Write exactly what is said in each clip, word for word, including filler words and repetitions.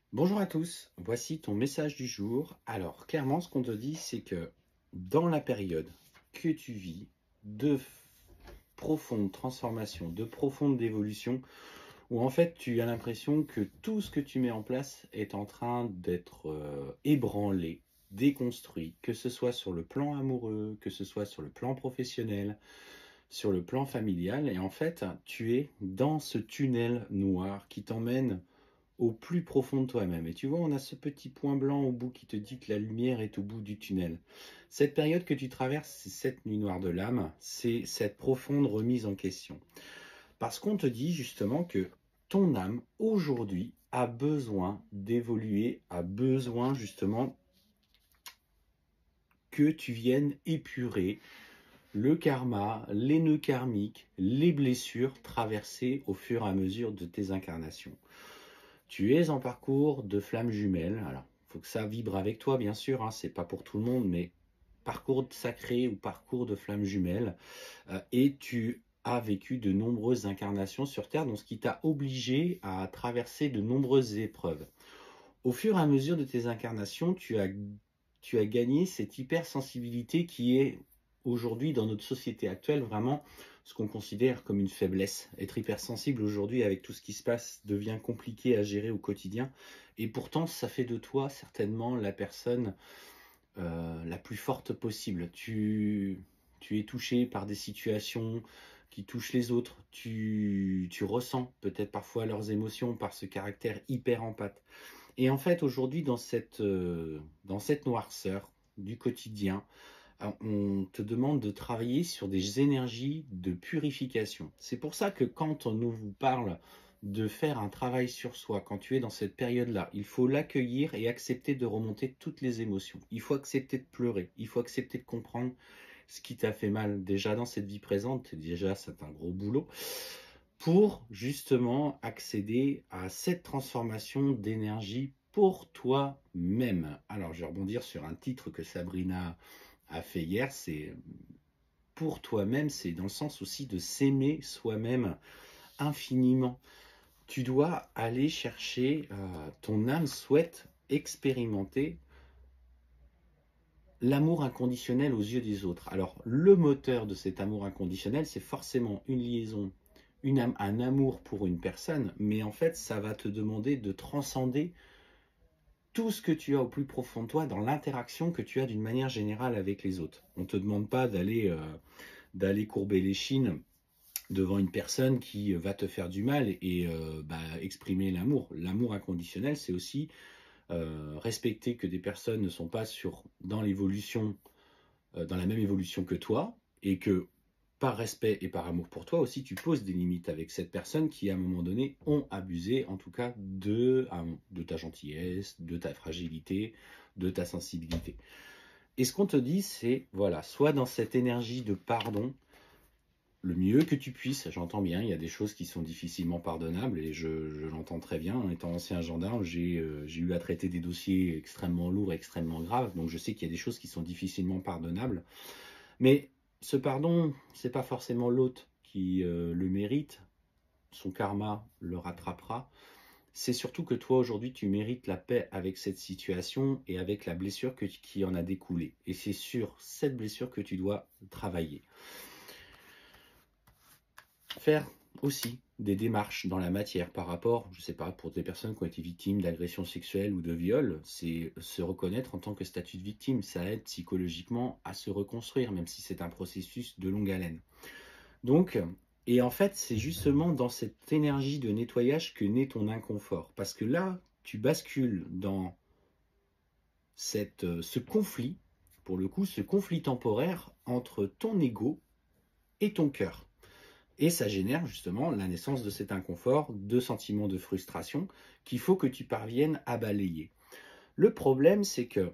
Bonjour à tous, voici ton message du jour. Alors, clairement, ce qu'on te dit, c'est que dans la période que tu vis de f- profonde transformation, de profonde évolution, où en fait tu as l'impression que tout ce que tu mets en place est en train d'être euh, ébranlé, déconstruit, que ce soit sur le plan amoureux, que ce soit sur le plan professionnel, sur le plan familial, et en fait tu es dans ce tunnel noir qui t'emmène au plus profond de toi-même. Et tu vois, on a ce petit point blanc au bout qui te dit que la lumière est au bout du tunnel. Cette période que tu traverses, c'est cette nuit noire de l'âme, c'est cette profonde remise en question. Parce qu'on te dit justement que ton âme, aujourd'hui, a besoin d'évoluer, a besoin justement que tu viennes épurer le karma, les nœuds karmiques, les blessures traversées au fur et à mesure de tes incarnations. Tu es en parcours de flammes jumelles. Alors, il faut que ça vibre avec toi, bien sûr, hein, c'est pas pour tout le monde, mais parcours sacré ou parcours de flammes jumelles. Euh, et tu as vécu de nombreuses incarnations sur Terre, donc ce qui t'a obligé à traverser de nombreuses épreuves. Au fur et à mesure de tes incarnations, tu as, tu as gagné cette hypersensibilité qui est aujourd'hui dans notre société actuelle vraiment ce qu'on considère comme une faiblesse. Être hypersensible aujourd'hui avec tout ce qui se passe devient compliqué à gérer au quotidien et pourtant ça fait de toi certainement la personne euh, la plus forte possible. Tu, tu es touché par des situations qui touchent les autres, tu, tu ressens peut-être parfois leurs émotions par ce caractère hyper empathe. Et en fait, aujourd'hui, dans cette, euh, dans cette noirceur du quotidien, euh, on te demande de travailler sur des énergies de purification. C'est pour ça que quand on nous vous parle de faire un travail sur soi, quand tu es dans cette période-là, il faut l'accueillir et accepter de remonter toutes les émotions. Il faut accepter de pleurer, il faut accepter de comprendre ce qui t'a fait mal déjà dans cette vie présente, déjà c'est un gros boulot, pour justement accéder à cette transformation d'énergie pour toi-même. Alors, je vais rebondir sur un titre que Sabrina a fait hier, c'est pour toi-même, c'est dans le sens aussi de s'aimer soi-même infiniment. Tu dois aller chercher, euh, ton âme souhaite expérimenter l'amour inconditionnel aux yeux des autres. Alors, le moteur de cet amour inconditionnel, c'est forcément une liaison, une, un amour pour une personne, mais en fait, ça va te demander de transcender tout ce que tu as au plus profond de toi dans l'interaction que tu as d'une manière générale avec les autres. On ne te demande pas d'aller euh, d'aller courber les chines devant une personne qui va te faire du mal et euh, bah, exprimer l'amour. L'amour inconditionnel, c'est aussi euh, respecter que des personnes ne sont pas sur, dans l'évolution, euh, dans la même évolution que toi, et que par respect et par amour pour toi aussi, tu poses des limites avec cette personne qui, à un moment donné, ont abusé, en tout cas, de, de ta gentillesse, de ta fragilité, de ta sensibilité. Et ce qu'on te dit, c'est, voilà, sois dans cette énergie de pardon, le mieux que tu puisses. J'entends bien, il y a des choses qui sont difficilement pardonnables et je, je l'entends très bien. En étant ancien gendarme, j'ai euh, j'ai eu à traiter des dossiers extrêmement lourds, extrêmement graves, donc je sais qu'il y a des choses qui sont difficilement pardonnables. Mais ce pardon, c'est pas forcément l'autre qui euh, le mérite, son karma le rattrapera. C'est surtout que toi aujourd'hui tu mérites la paix avec cette situation et avec la blessure que, qui en a découlé. Et c'est sur cette blessure que tu dois travailler. Faire aussi des démarches dans la matière par rapport, je ne sais pas, pour des personnes qui ont été victimes d'agressions sexuelles ou de viols, c'est se reconnaître en tant que statut de victime. Ça aide psychologiquement à se reconstruire, même si c'est un processus de longue haleine. Donc, et en fait, c'est justement dans cette énergie de nettoyage que naît ton inconfort. Parce que là, tu bascules dans cette, ce conflit, pour le coup, ce conflit temporaire entre ton ego et ton cœur. Et ça génère justement la naissance de cet inconfort, de sentiments de frustration qu'il faut que tu parviennes à balayer. Le problème, c'est que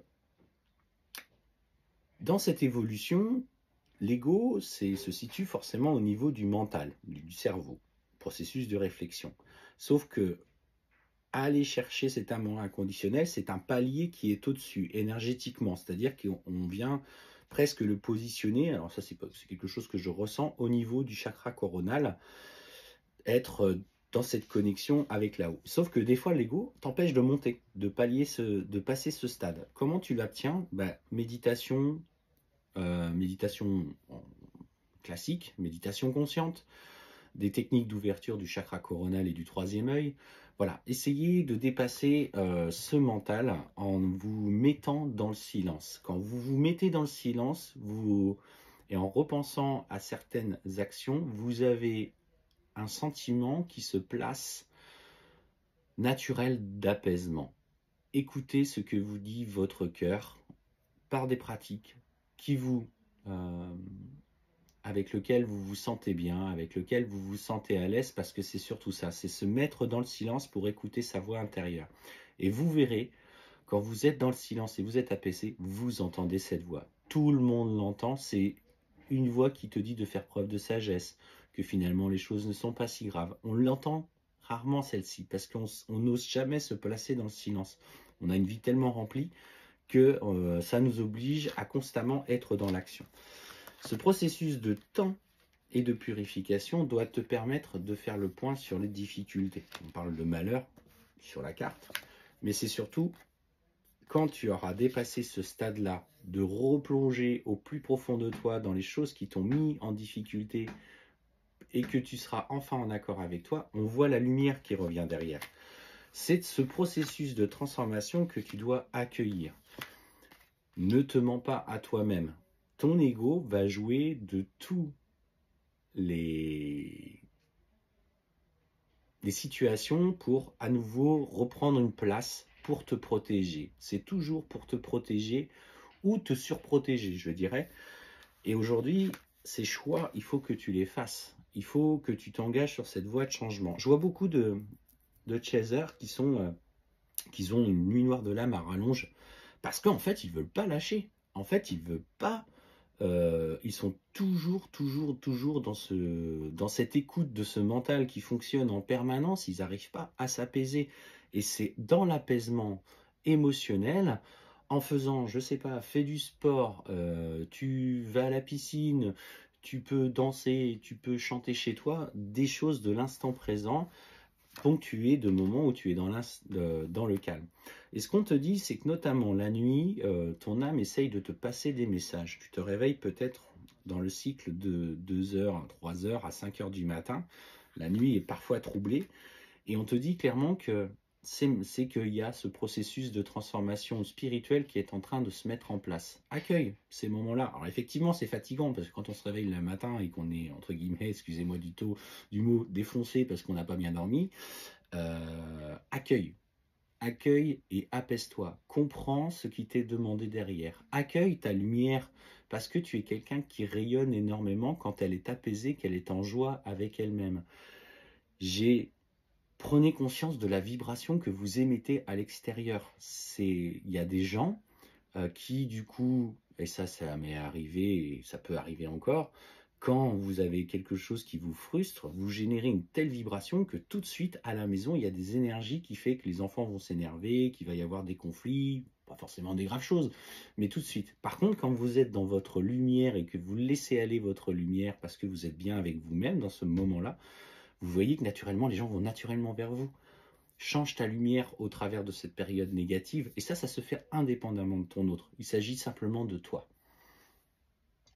dans cette évolution, l'ego se situe forcément au niveau du mental, du cerveau, processus de réflexion. Sauf que aller chercher cet amour inconditionnel, c'est un palier qui est au-dessus énergétiquement, c'est-à-dire qu'on vient presque le positionner, alors ça c'est quelque chose que je ressens au niveau du chakra coronal, être dans cette connexion avec là-haut. Sauf que des fois, l'ego t'empêche de monter, de, pallier ce, de passer ce stade. Comment tu l'obtiens? Bah, méditation, euh, méditation classique, méditation consciente, des techniques d'ouverture du chakra coronal et du troisième œil. Voilà, essayez de dépasser euh, ce mental en vous mettant dans le silence. Quand vous vous mettez dans le silence, vous, et en repensant à certaines actions, vous avez un sentiment qui se place naturel d'apaisement. Écoutez ce que vous dit votre cœur par des pratiques qui vous... Euh, avec lequel vous vous sentez bien, avec lequel vous vous sentez à l'aise, parce que c'est surtout ça, c'est se mettre dans le silence pour écouter sa voix intérieure. Et vous verrez, quand vous êtes dans le silence et vous êtes apaisé, vous entendez cette voix. Tout le monde l'entend, c'est une voix qui te dit de faire preuve de sagesse, que finalement les choses ne sont pas si graves. On l'entend rarement celle-ci, parce qu'on n'ose jamais se placer dans le silence. On a une vie tellement remplie que euh, ça nous oblige à constamment être dans l'action. Ce processus de temps et de purification doit te permettre de faire le point sur les difficultés. On parle de malheur sur la carte, mais c'est surtout quand tu auras dépassé ce stade-là, de replonger au plus profond de toi dans les choses qui t'ont mis en difficulté et que tu seras enfin en accord avec toi, on voit la lumière qui revient derrière. C'est ce processus de transformation que tu dois accueillir. Ne te mens pas à toi-même. Ton ego va jouer de tous les, les situations pour à nouveau reprendre une place pour te protéger. C'est toujours pour te protéger ou te surprotéger, je dirais. Et aujourd'hui, ces choix, il faut que tu les fasses. Il faut que tu t'engages sur cette voie de changement. Je vois beaucoup de, de chasers qui, sont, euh, qui ont une nuit noire de l'âme à rallonge parce qu'en fait, ils ne veulent pas lâcher. En fait, ils ne veulent pas... Euh, ils sont toujours, toujours, toujours dans, ce, dans cette écoute de ce mental qui fonctionne en permanence. Ils n'arrivent pas à s'apaiser. Et c'est dans l'apaisement émotionnel, en faisant, je sais pas, fais du sport, euh, tu vas à la piscine, tu peux danser, tu peux chanter chez toi, des choses de l'instant présent, ponctuées de moments où tu es dans, euh, dans le calme. Et ce qu'on te dit, c'est que notamment la nuit, euh, ton âme essaye de te passer des messages. Tu te réveilles peut-être dans le cycle de deux heures, trois heures à cinq heures du matin. La nuit est parfois troublée. Et on te dit clairement que c'est qu'il y a ce processus de transformation spirituelle qui est en train de se mettre en place. Accueille ces moments-là. Alors effectivement, c'est fatigant parce que quand on se réveille le matin et qu'on est, entre guillemets, excusez-moi du, du mot, défoncé parce qu'on n'a pas bien dormi, euh, accueille. Accueille et apaise-toi. Comprends ce qui t'est demandé derrière. Accueille ta lumière parce que tu es quelqu'un qui rayonne énormément quand elle est apaisée, qu'elle est en joie avec elle-même. J'ai... Prenez conscience de la vibration que vous émettez à l'extérieur. Il y a des gens euh, qui, du coup, et ça, ça m'est arrivé et ça peut arriver encore, quand vous avez quelque chose qui vous frustre, vous générez une telle vibration que tout de suite, à la maison, il y a des énergies qui fait que les enfants vont s'énerver, qu'il va y avoir des conflits, pas forcément des graves choses, mais tout de suite. Par contre, quand vous êtes dans votre lumière et que vous laissez aller votre lumière parce que vous êtes bien avec vous-même dans ce moment-là, vous voyez que naturellement, les gens vont naturellement vers vous. Change ta lumière au travers de cette période négative. Et ça, ça se fait indépendamment de ton autre. Il s'agit simplement de toi.